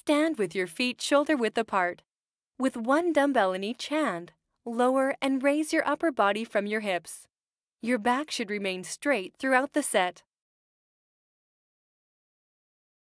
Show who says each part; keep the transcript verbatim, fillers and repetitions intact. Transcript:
Speaker 1: Stand with your feet shoulder-width apart. With one dumbbell in each hand, lower and raise your upper body from your hips. Your back should remain straight throughout the set.